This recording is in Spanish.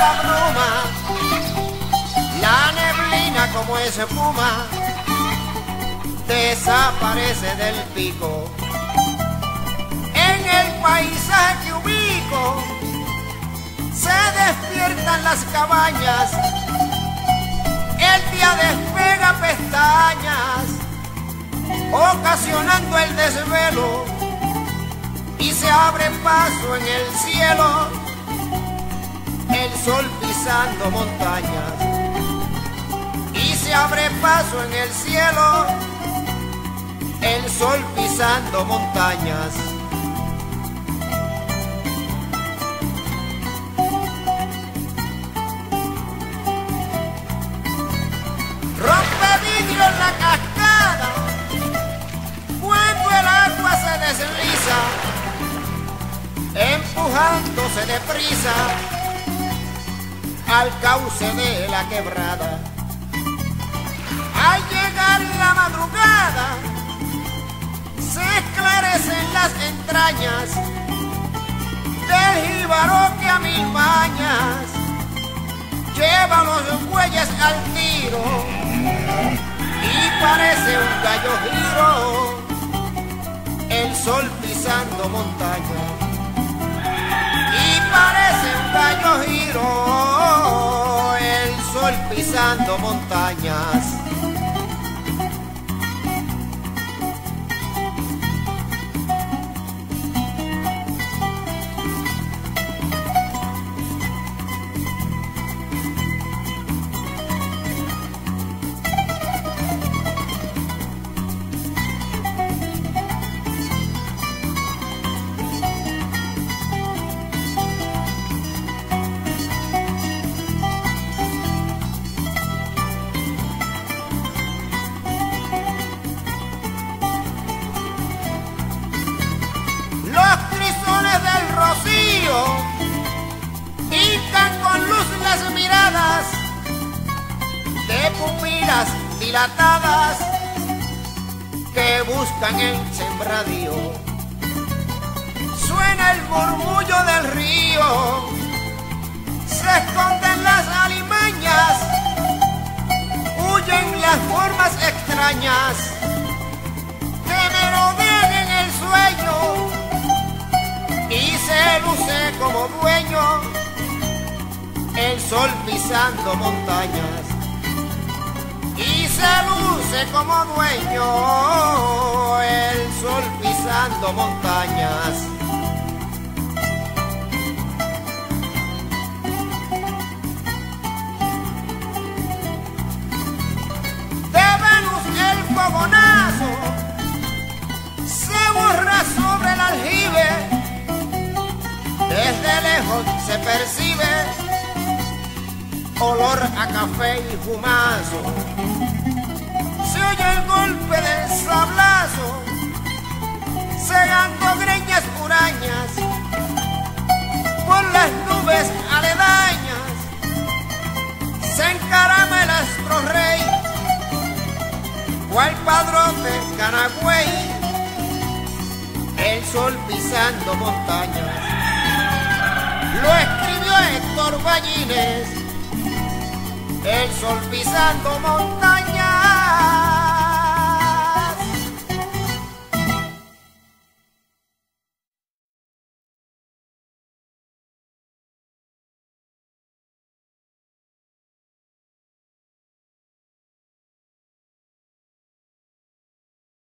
la bruma, la neblina como espuma desaparece del pico. En el paisaje que ubico se despiertan las cabañas, el día despega pestañas, ocasionando el desvelo, y se abre paso en el cielo, el sol pisando montañas. Y se abre paso en el cielo, el sol pisando montañas. Rompe vidrio en la cascada cuando el agua se desliza, empujándose deprisa al cauce de la quebrada. Al llegar la madrugada se esclarecen las entrañas del jíbaro que a mil mañas lleva los bueyes al tiro y parece un gallo giro, el sol pisando montañas. Y parece un gallo giro, el sol pisando montañas. Pintan con luz las miradas de pupilas dilatadas que buscan el sembradío. Suena el murmullo del río, se esconden las alimañas, huyen las formas extrañas que merodean en el sueño. Y se luce como dueño el sol pisando montañas. Y se luce como dueño el sol pisando montañas. De Venus el fogonazo se borra sobre el aljibe. Desde lejos se percibe olor a café y fumazo. Se oye el golpe del sablazo, cegando greñas hurañas por las nubes aledañas. Se encarama el astro rey, cual padrón de Canagüey, el sol pisando montañas. Lo escribió Héctor Ballines, el sol pisando montañas.